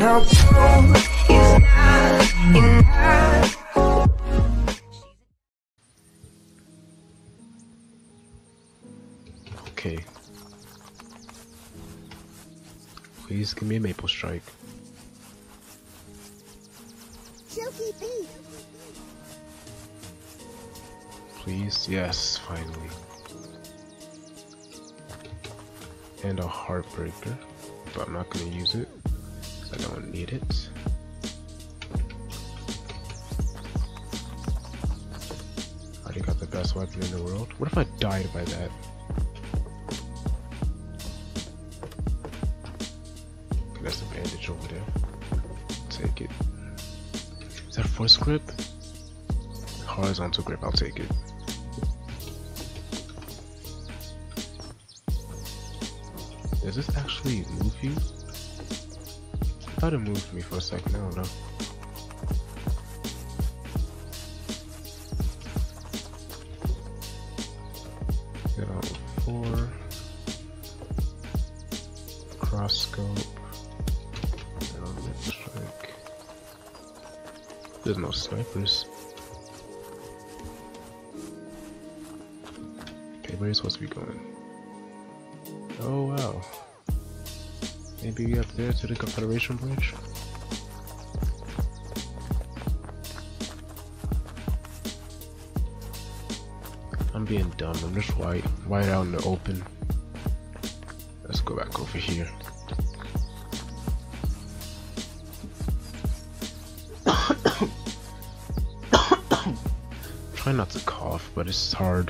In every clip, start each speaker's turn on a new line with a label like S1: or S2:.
S1: how cold is not enough.
S2: Okay. Please give me a maple strike.
S3: Silky beat.
S2: Please, yes, finally. And a heartbreaker, but I'm not gonna use it because I don't need it. Already got the best weapon in the world. What if I died by that? Okay, that's a bandage over there. Take it. Is that force grip? Horizontal grip, I'll take it. Does this actually move you? I thought it moved me for a second, I don't know. Get on 4. Cross scope. Get on mid strike. There's no snipers. Okay, where are you supposed to be going? Oh wow. Maybe up there to the Confederation Bridge? I'm being dumb, I'm just wide out in the open. Let's go back over here. Try not to cough, but it's hard.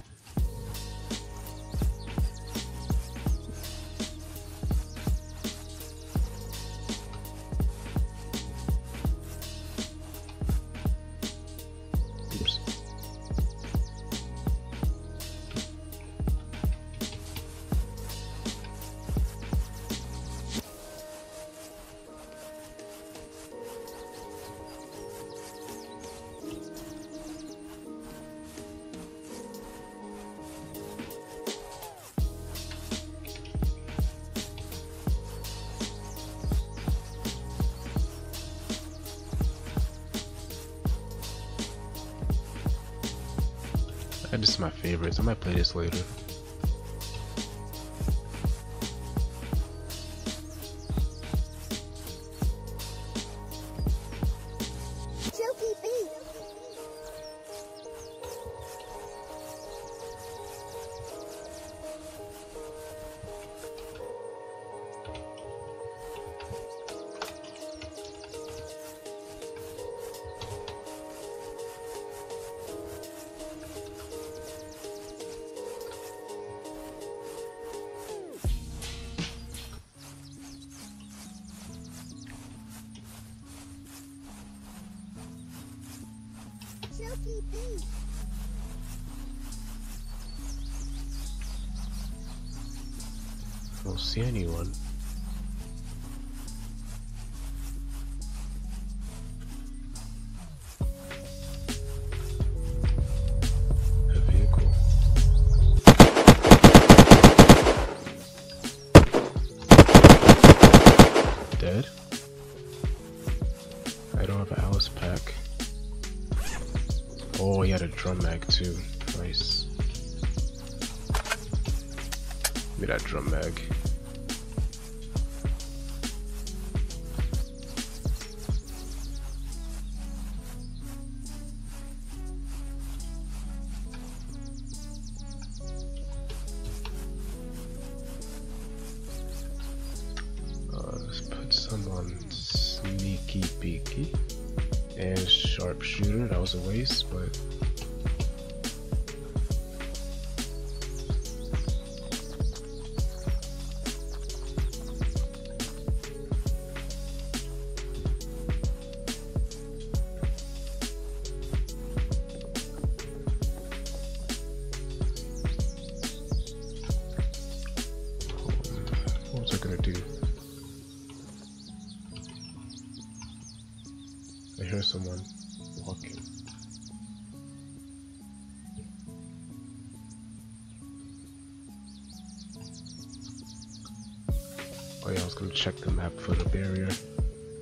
S2: This is my favorites. I might play this later.
S3: Silky beat. Silky beat.
S2: I don't see anyone. A vehicle. Dead? I don't have an Alice pack. Oh, he had a drum mag too. Nice. Give me that drum mag. Let's put some on sneaky beaky. And sharpshooter, that was a waste, but what was I gonna do? I hear someone walking. Oh yeah, I was gonna check the map for the barrier.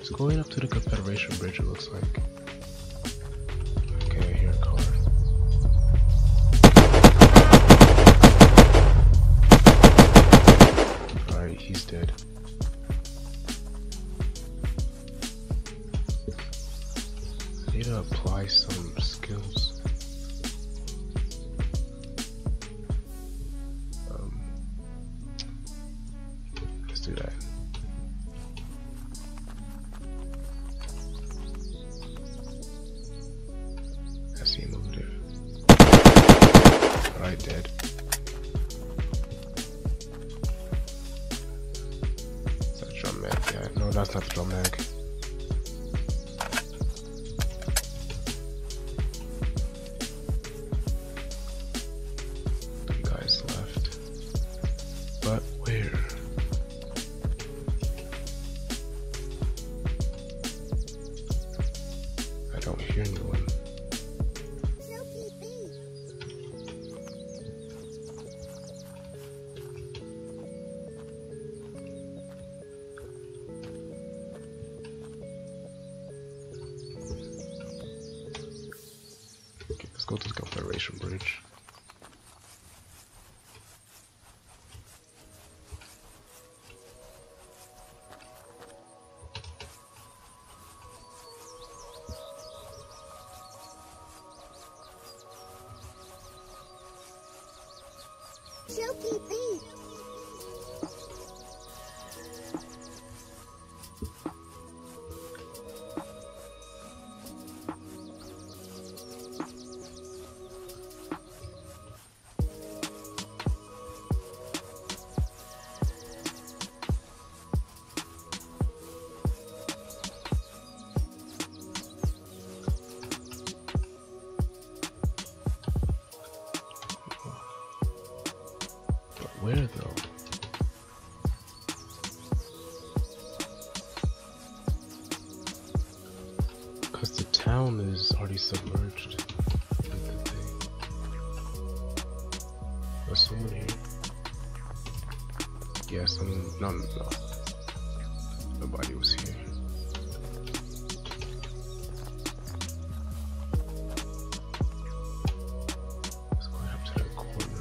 S2: It's going up to the Confederation Bridge, it looks like. Okay, I hear a car. Alright, he's dead. I need to apply some skills. Let's do that. I see him over there. Alright, dead. Is that a drum mag? Yeah, no, that's not the drum mag. Three guys left. But where? I don't hear anyone.
S3: Silky bee.
S2: Okay, let's go to the Confederation Bridge.
S3: Silky bee.
S2: But where though? Because the town is already submerged with the thing. Was someone here? Yeah, someone. No. Nobody was here. Let's go up to that corner.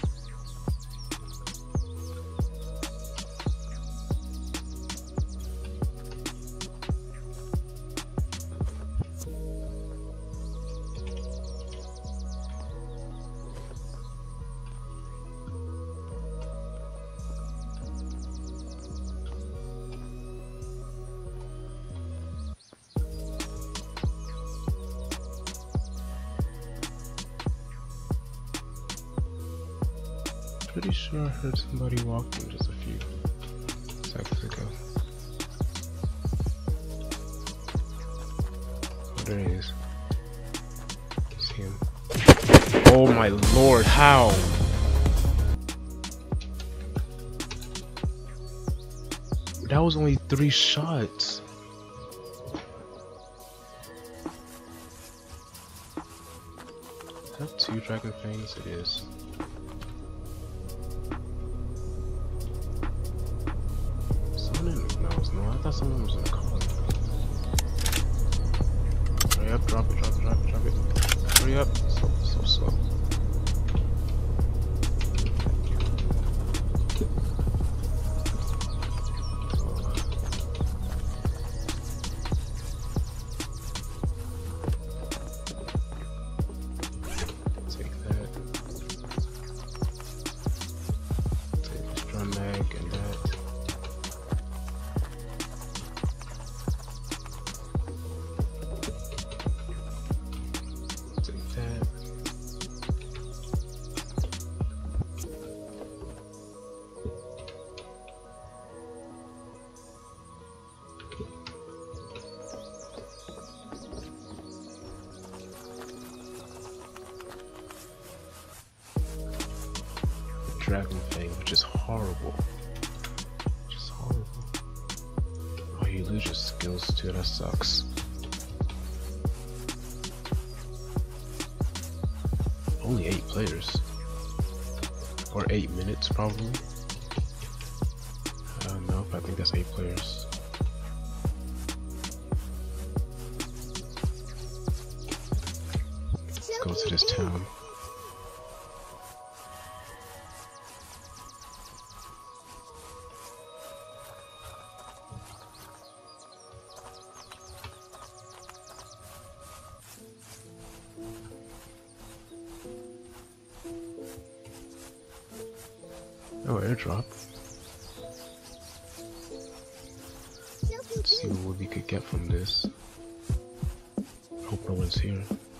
S2: Pretty sure I heard somebody walking just a few seconds ago. Oh, there he is. See him. Oh my lord, how? That was only 3 shots. Is that 2 dragon fangs? It is. No, I thought someone was in the car. Hurry up, drop it. Hurry up. So slow. Take that. Take this drum mag and that. Dragon thing, which is horrible. Just horrible. Oh, you lose your skills too, that sucks. Only 8 players. Or 8 minutes, probably. I don't know, but I think that's 8 players. to this town. Oh, airdrop. Let's see what we could get from this. Hope no one's here.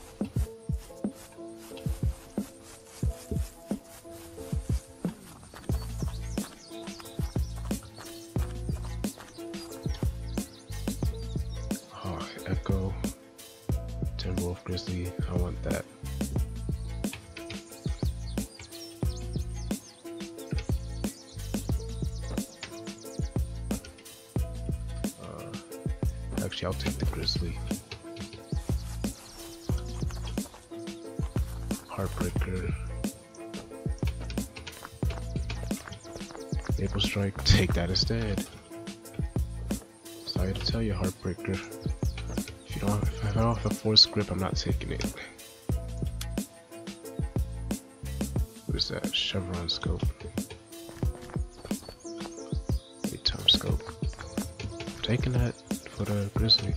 S2: Oh, Echo, Timberwolf, Grizzly. I want that. Actually, I'll take the Grizzly. Heartbreaker. Maple Strike, take that instead. Sorry to tell you, Heartbreaker. If I don't have a force grip, I'm not taking it. What is that? Chevron scope. 8-time scope. I'm taking that for the Grizzly.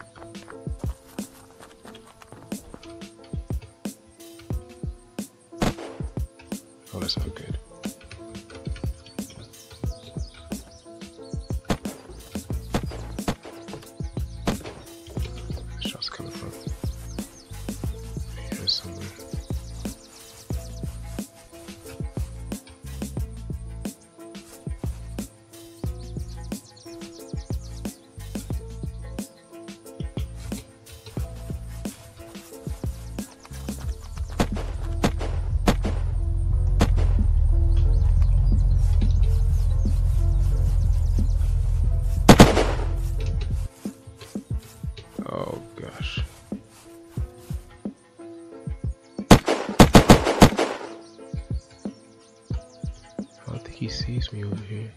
S2: Oh, that's not good. Shots coming from here somewhere. Oh gosh. I don't think he sees me over here.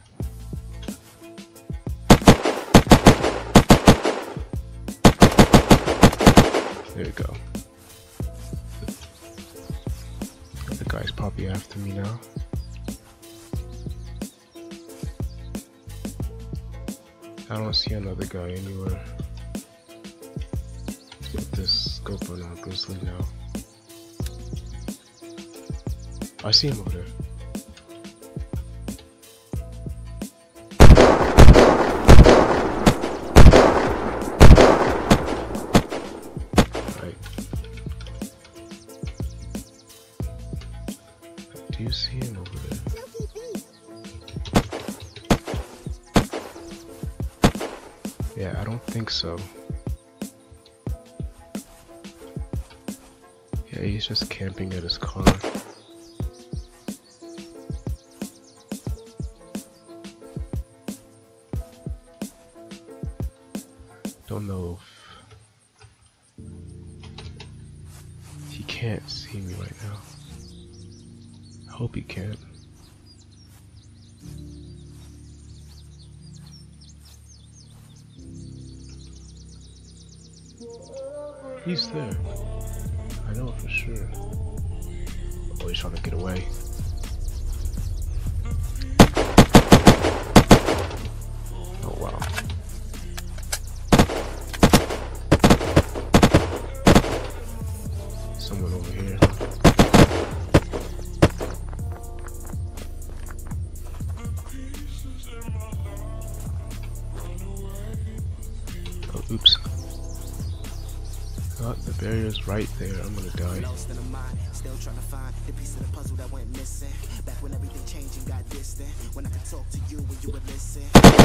S2: There we go. The guy's probably after me now. I don't see another guy anywhere. Put this scope on our Grizzly now. I see him over there. Right. Do you see him over there? Yeah, I don't think so. Yeah, he's just camping at his car. Don't know if he can't see me right now. I hope he can. He's there. I know for sure. Oh, he's trying to get away. Oh wow. Someone over here. Oh, oops. Oh, the barrier's right there. I'm gonna die.
S4: Still trying to find the piece of the puzzle that went missing. Back when everything changed and got distant. When I could talk to you when you would listen.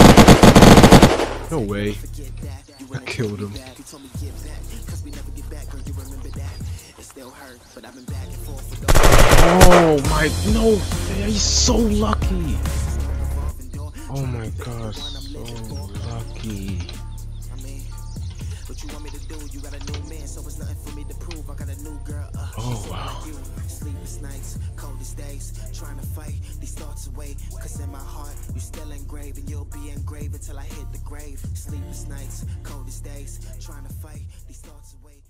S2: No way. I killed him.
S4: You told me get back, cause we never get back, girl, you remember that. It still hurt, but I've been back and forth with those.
S2: Oh my, no, he's so lucky. Oh my gosh, so lucky.
S4: What you want me to do? You got a new man, so it's nothing for me to prove. I got a new girl.
S2: Oh wow.
S4: Sleepless nights, coldest days, trying to fight these thoughts away. Cause in my heart, you still engraved, and you'll be engraved until I hit the grave. Sleepless nights, coldest days, trying to fight these thoughts away.